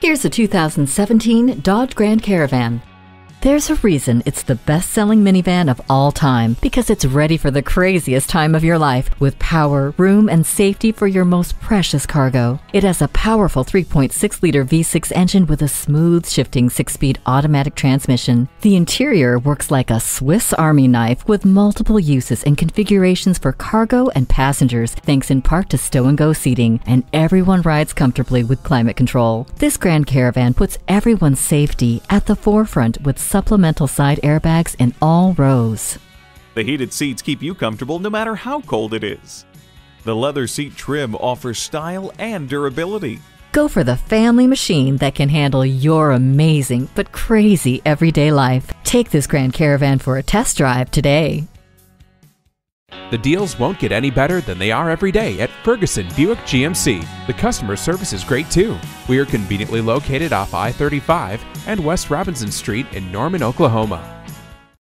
Here's a 2017 Dodge Grand Caravan. There's a reason it's the best-selling minivan of all time, because it's ready for the craziest time of your life, with power, room, and safety for your most precious cargo. It has a powerful 3.6-liter V6 engine with a smooth shifting 6-speed automatic transmission. The interior works like a Swiss Army knife with multiple uses and configurations for cargo and passengers, thanks in part to stow-and-go seating, and everyone rides comfortably with climate control. This Grand Caravan puts everyone's safety at the forefront with supplemental side airbags in all rows. The heated seats keep you comfortable no matter how cold it is. The leather seat trim offers style and durability. Go for the family machine that can handle your amazing but crazy everyday life. Take this Grand Caravan for a test drive today. The deals won't get any better than they are every day at Ferguson Buick GMC. The customer service is great too. We are conveniently located off I-35 and West Robinson Street in Norman, Oklahoma.